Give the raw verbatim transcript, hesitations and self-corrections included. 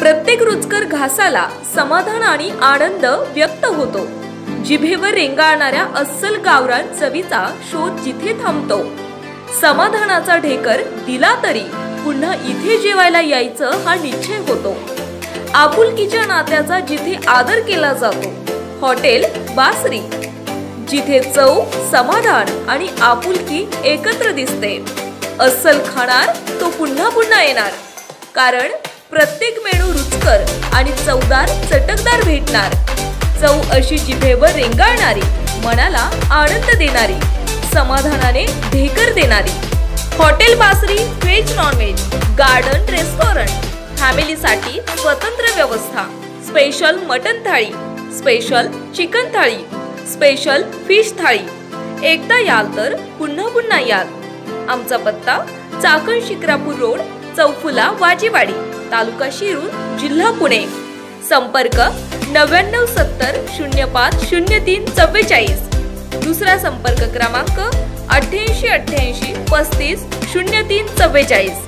प्रत्येक रुचकर घासाला समाधान आणि आनंद व्यक्त होतो। जिभेवर रेंगाळणाऱ्या अस्सल गावरान चवीचा शोध जिथे थांबतो, समाधानाचा ढेकर दिला तरी पुन्हा इथे जेवायला यायचं हा निश्चय होतो। आपुलकीच्या नात्याचा जिथे आदर केला जातो, हॉटेल बासरी, जिथे चव, समाधान आणि आपुलकी एकत्र दिसते। अस्सल खाणार तो पुन्हा पुन्हा येणार, कारण प्रत्येक मेनू रुचकर आणि चवदार चटकदार भेटणार। चव अशी जिभेवर रेंगाळणारी, मनाला आनंद देणारी, समाधानाने ढेकर देणारी। Hotel Basari veg non veg garden restaurant, फॅमिलीसाठी स्वतंत्र व्यवस्था, special mutton thali, special chicken thali, special fish thali. एकदा याल तर पुन्हा पुन्हा याल। आमचा पत्ता चाकण शिक्रापूर रोड, चौफुला वाजीवाडी, तालुका शिरूर, जिल्हा पुणे। संपर्क नव्याण्णव सत्तर शून्य पाच शून्य तीन चव्वेचाळीस। दुसरा संपर्क क्रमांक अठ्ठ्याऐंशी अठ्ठ्याऐंशी पस्तीस शून्य तीन चव्वेचाळीस।